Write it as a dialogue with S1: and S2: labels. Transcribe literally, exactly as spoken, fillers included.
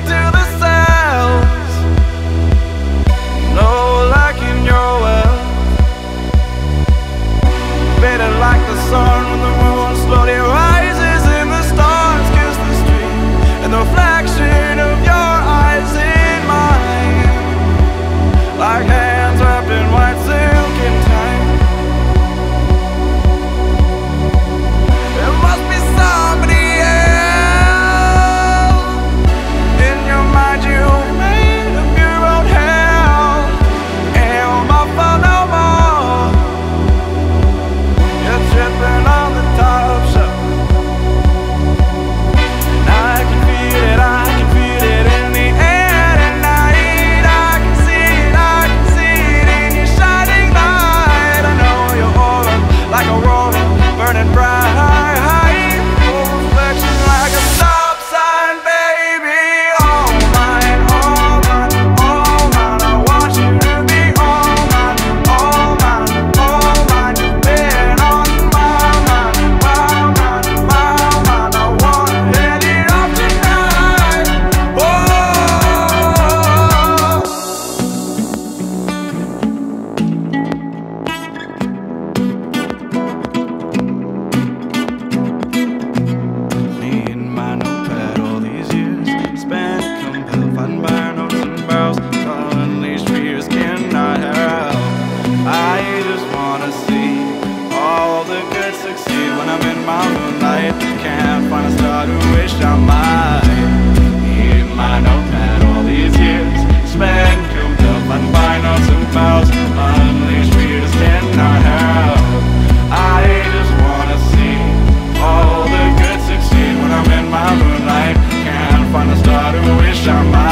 S1: to the cells. No lack in your wealth. Faded like the sun when the moon slowly rises and the stars kiss the street, and the reflection of your eyes in mine, like hands wrapped in white silk and time. There must be somebody else. In your mind you made up your own hell, and you're my fault no more. You're tripping on the top shelf. Now I can feel it, I can feel it in the air tonight. I can see it, I can see it in your shining light. I know your aura like a roller burning bright. Your reflection like a stop sign, baby. All mine, all mine, all mine. I want you to be all mine, all mine, all mine. You've been on my mind, my mind, my mind. I wanna hit it up tonight. Oh. Me and my notepad, all these years spent compelled, fighting by notes and barrels. Calling these fears cannot help. I just wanna see all the good succeed when I'm in my moonlight. Can't find a star to wish I might. Me and my notepad, all these years spent compelled, fighting by notes and barrels. Unleashed fears cannot help. I just wanna see all the good succeed when I'm in my moonlight. Can't find a star to wish I might.